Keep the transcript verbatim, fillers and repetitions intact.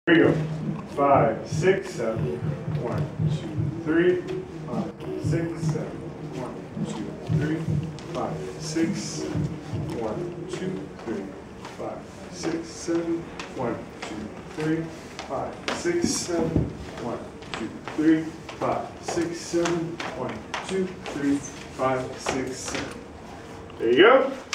Here we go. Five, six, seven. One, two, three. Five, six, seven. One, two, three. Five, six, seven. One, two, three. Five, six, seven. One, two, three. Five, six, seven. One, two, three. Five, six, seven. One, two, three. Five, six, seven. There you go.